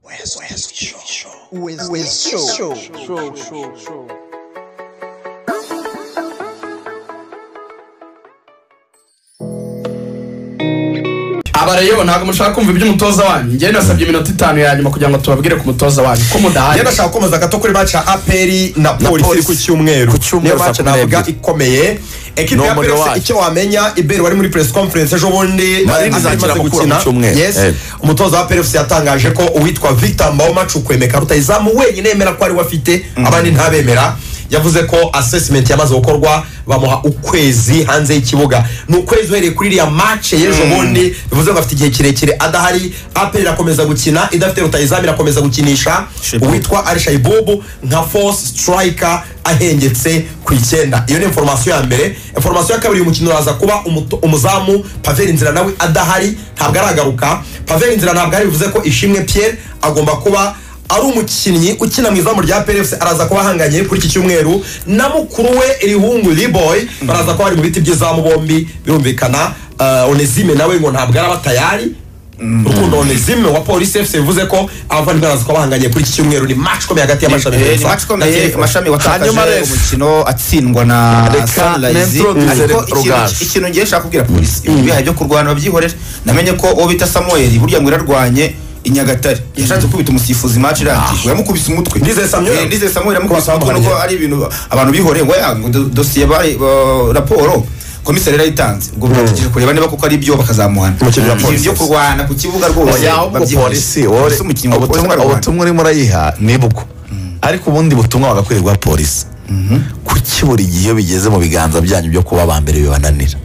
Abareyo ntago mushaka kumva iby'umutoza wanyu. Ngiye nasabye iminota 5 ya nyuma kugira ngo tubabwire ku mutoza wanyu ko mudahari. Yenda shaka komoza gato kuri match ya APR na Police ku cyumweru. Niyo match navuga ikomeye. Equipe ya APR icyo wamenya Iberi wari muri press conference ejo bundi izakira gukina. Yes. Umutoza wa APR yatangaje ko uwitwa Victor Mboma Chukwemeka rutayizamu wenyine yemera ko ari wafite abandi ntabemera. Yavuze ko assessment yamaze gukorwa bamuha ukwezi hanze y'ikibuga. N'ukwezi uhereye kuri ya match y'ejo bundi bivuze ngo afite igihe kirekire adahari. APR irakomeza gukina idafite rutayizamu irakomeza gukinisha uwitwa Arisha Ibobo nka force striker ahengetse ku 9. Iyo ni information ya mbere. Information ya kabiri y'umukino raza kuba umuzamu Pavel Inzira nawe adahari ntabwo aragaruka. Pavel Inzira ntabwo ari bivuze ko Ishimwe Pierre agomba kuba ari umukinnyi ukina mu izamu rya PFC araza kuba hanganye kuri iki cyumweru na mukuru we Irihungu Liboy baraza kuba ari mu biti by'izamu bombi birumvikana. Onesime nawe ngo ntabwo ari abatayari. Rukundo Onesime wa Police FC bivuze ko abavandi baraza kuba hanganye kuri iki cyumweru. Ni match komeye hagati y'amashami amashami watakaje umukino atsindwa na Sunrise. Ariko ikintu ngiye shaka kubwira Police ibihe byo kurwana babyihorera. Namenye ko uwo bita Samuel burya ngo irarwanye Inyagatare yashatse kubita umusifuzi match irangiye yamukubise umutwe. Ndize Samuel yamukubise umutwe nuko ari ibintu abantu bihoreye ngo dossier bari raporo komisari yayitanze ubwo bategije kureba niba kuko ari byo bakazamuhana ibyo kurwana ku kibuga rwose Polisi ubutumwa uri murayiha nibuko ariko ubundi butumwa bagakwirirwa polisi kuki buri gihe bigeze mu biganza byanyu byo kuba bambere bibananira.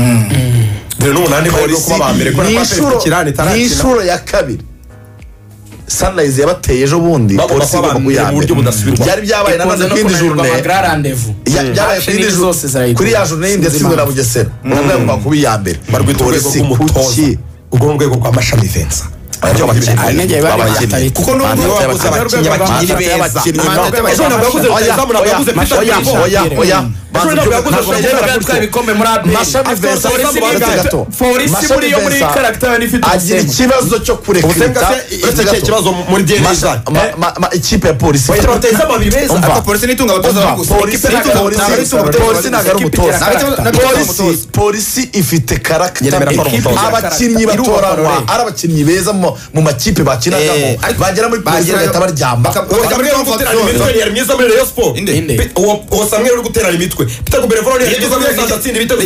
Rero n'umunani bari kuba bambere ko ni inshuro ya kabiri Sunrise yabateye ejo bundi polisi mu buryo budasubirwa. Byari byabaye nanaze kwindi journée grand rendez-vous. Yabaye kwindi journée kuri ya journée ndetse na Bugesera. Nabwo kubi ya mbere. Barwita urwego rw'umutoza. Ubwo rwego kwa Mashami Vincent. Aryo bakiri kuko no bakoze abakinnyi beza. Ejo nabaguze zamu nabaguze oya Mashami Vincent Forisi muri yo muri character ni fit agira ikibazo cyo kurekruta ikibazo muri DNA ikipe ya polisi bateza babiri beza ariko polisi nitunga abatoza bagusa polisi nagara umutoza polisi ifite character abakinnyi batoranwa ari abakinnyi beza mu makipe bakinagamo bagera muri polisi bagahita baryamba mwiza muri Rayon Sport uwo Samuel uri gutera imitwe Peter Brevor yagize amatsinda ibitego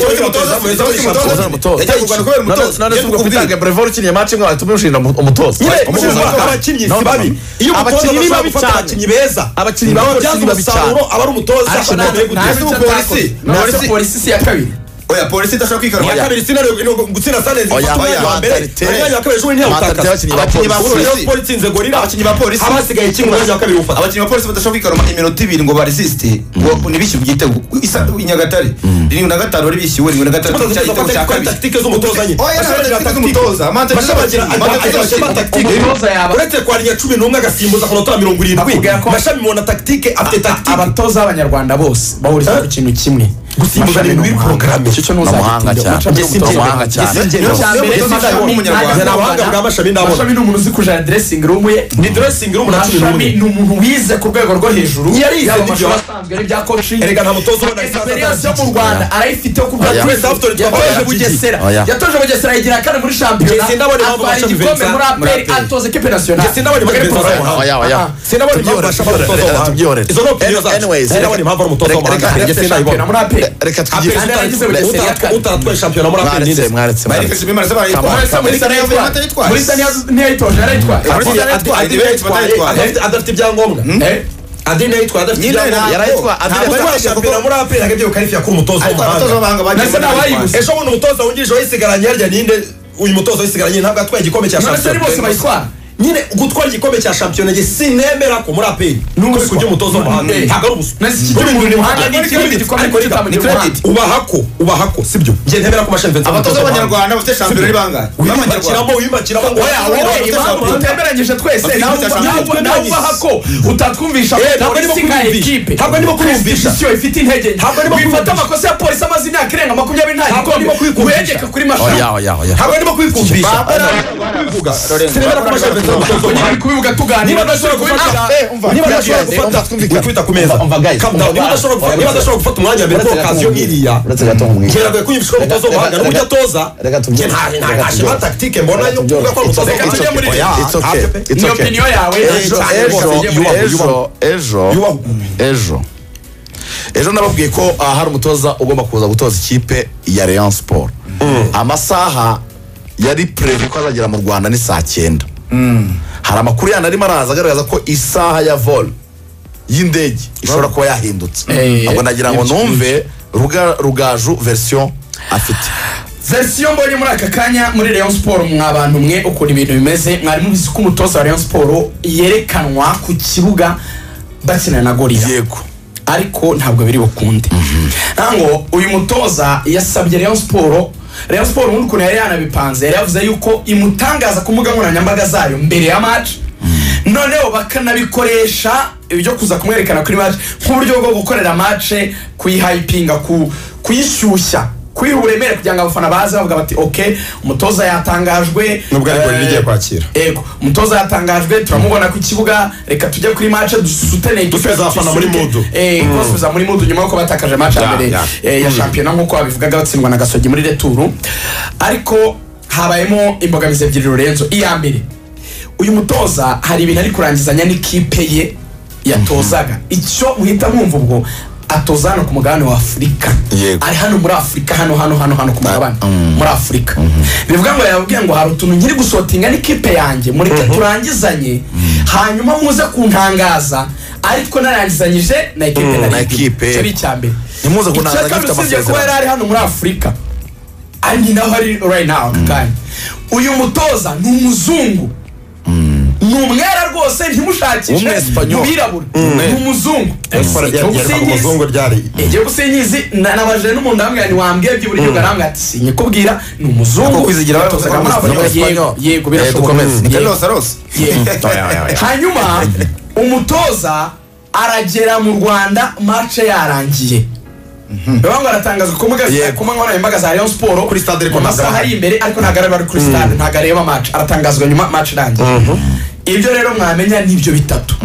Peter Brevor kinye match ngo atumushinda umutoza abakinnyi sibabi iyo abakinnyi babi abakinnyi beza abakinnyi babi cyane abari umutoza polisi ya kabiri. Oya polisi ndashaka kwikara ya kabiri sina gutsinda Sunrise ya mbere ya kabiri ejo ni utaka abakinnyi ba polisi inze gorira abakinnyi ba polisi abasigaye kimwe ya kabiri ufata abakinnyi ba polisi badashaka kwikara iminota 2 ngo baresiste ngo nibishye igitego isa Inyagatare ni na gatano uri bishyuwe ni na gatatu cy'igitego cya kabiri tactique z'umutozanye oya umutoza uretse kwarinya 11 agasimbuza ku nota 70 Mashami mubona tactique afite tactique abatoza b'Abanyarwanda bose bahuriza ku kintu kimwe gusimbuza ibintu biri programme cyo ntuzagitinde umuhanga cyane Mashami ni umuntu uzi kuja dressing room ye ni dressing room na Mashami ni umuntu wize ku rwego rwo hejuru yarize ibyo basanzwe ari bya coaching erega nta mutozo ubona experience yo mu Rwanda arayifite ku rwego yatoje Bugesera yigira kandi muri championnat sindabona impamvu bashabivenza muri APR atoze equipe nationale sindabona tubyorere izo no anyways sindabona impamvu umutozo w'amahanga sindabona muri APR reka tugire utatwaye championnat muri APR ninde mwaretse muri Sania ntiyayitoje yarayitwaye adafite ibyangombwa Adine yitwa adafite yarayitwa adine championnat muri APR agabye ukarifiya kuri umutozo w'amahanga ejo buno umutozo wungirije wisigaranye yarya ninde uyu mutozo wisigaranye ntabwo atwaye igikombe cya championnat nyine gutwara igikombe cya championnat sinemera ko muri APR nuko kujya umutozo w'amahanga ntabwo ari ubusa ubahako sibyo ngiye ntemera ko Mashami Vincent abatoza b'Abanyarwanda bafite championnat ribanga wimakiramo wowe utemeranyije twese nawe ubahako utatwumvisha polisi nka equipe ntabwo ndimo kumvisha ifite intege wifata amakosa ya polisi amaze imyaka irenga 20 nta gikombe wegeka kuri Mashami ntabwo ndimo kwikumvisha sinemera ko Mashami ari kubivuga tuganira niba udashobora gufata ku meza niba udashobora gufata umwanya mbere ko okaziyo nk'iriya ngeraguye kunyibishwa umutoza w'umuhanga n'uburyo atoza nta tactique mbona yo kuvuga ko umutoza ni opinion yawe ejo nababwiye ko hari umutoza ugomba kuza gutoza ikipe ya Rayon Sport amasaha yari prevu ko azagera mu Rwanda ni saa 9. Hari amakuru yana arimo araza agaragaza ko isaha ya vol y'indege ishobora kuba yahindutse. Ahubwo nagira ngo numve Rugaju version afite version mbonye muri aka kanya muri Rayon Sport mwabantu mwe uko ibintu bimeze mwari mubizi ko umutoza wa Rayon Sport yerekanwa ku kibuga bakina na Gorilla. Yego. Ariko ntabwo biri bukunde. Nango uyu mutoza yasabye Rayon Sport undi kuntu yari yanabipanze yari yavuze yuko imutangaza ku mbuga nkoranyambaga zayo mbere ya match noneho bakanabikoresha ibyo kuza kumwerekana kuri match nk'uburyo bwo gukorera match kuyihypinga kuyishyushya kuyiha uburemere kugira ngo abafana baze bavuga bati okay umutoza yatangajwe nubwo ariko rigiye kwakira umutoza yatangajwe turamubona ku kibuga reka tujye kuri match dusutene dufeza abafana muri mood basubiza muri mood nyuma yuko batakaje match mbere ya championnat nkuko babivugaga batsindwa na Gasogi muri retour ariko habayemo imbogamizi ebyiri Lorenzo iya mbere uyu mutoza hari ibintu ari kurangizanya n'ikipe ye yatozaga icyo muhita mwumva ubwo atozana ku mugabane wa Afrika ari hano muri Afrika hano ku mugabane muri Afrika bivuga ngo yabwiye ngo hari utuntu nkiri gusotinga n'ikipe yanjye muri turangizanye hanyuma muze kuntangaza ariko narangizanyije na ekipe cyo bicyambe nimuze kuntangaza gifite amasezerano kuba yari hano muri Afrika ari naho hari right now kandi uyu mutoza ni umuzungu numwera rwose ntimushakishe mubirabura umuzungu umuzungu ryari igiye gusinyizi nabaje n'umuntu amwe ni wambwiye by'uburyo garambwa ati sinye kubwira ni umuzungu kwizigira batozaga muri Afrika yego birashoboka hanyuma umutoza aragera mu Rwanda match yarangiye Bango aratangazwa ku manywa y'imbaga za Rayon Sport kuri stade ariko masaha ari imbere ariko ntagaraba kuri stade ntagareba match aratangazwa nyuma match irangiye ibyo rero mwamenya nibyo bitatu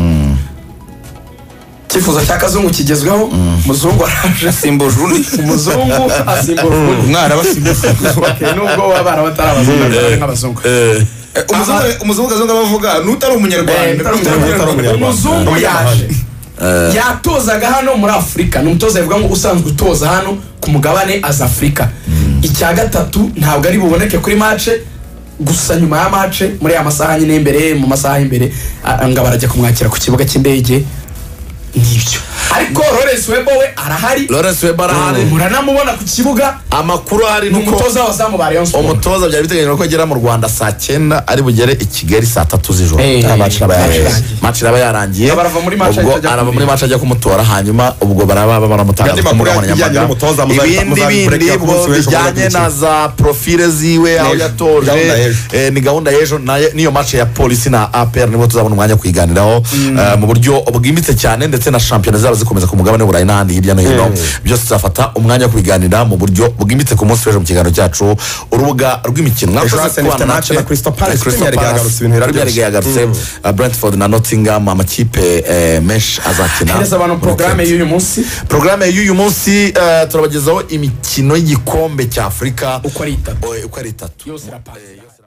kifuza cyakazungu kigezweho muzungu araje asimbuje undi umuzungu asimbuje umwana basimbuje nubwo wabara batarabazungu nk'abazungu umuzungu kazungu bavuga n'utari umunyarwanda umuzungu yaje yatozaga hano muri Afrika n'umutoza yavuga ngo usanzwe utoza hano ku mugabane az Afrika icya gatatu ntabwo ari buboneke kuri match gusa nyuma ya match muri ya masaha nyine imbere mu masaha imbere nga barajya kumwakira ku kibuga cy'indege nibyo ariko Lawrence Webo we arahari muranamubona ku kibuga amakuru hari nuko umutoza wa Zamu Rayon Sport umutoza byari biteganyijwe ko agera mu Rwanda saa 9 ari bugere i Kigali saa 3 z'ijoro match aba yarangiye arava muri match ajya kumutora hanyuma ubwo baraba baramutangaza ku mbuga nkoranyambaga ibindi bijyanye na za profile ziwe aho yatoje ni gahunda y'ejo niyo match ya Police na APR nibo tuzabona umwanya kwiganiraho mu buryo bwimbitse cyane ndetse na championnat zabo zikomeza ku mugabane w'Uburayi n'ahandi hirya no hino byose tuzafata umwanya wo kubiganira mu buryo bwimbitse ku munsi w'ejo mu kiganiro cyacu urubuga rw'imikino mwakoze kubana match na Crystal Palace yagarutse Brentford na Nottingham amakipe menshi azakina hereza abantu programme y'uyu munsi turabagezaho imikino y'igikombe cya Afrika uko ari 3 yose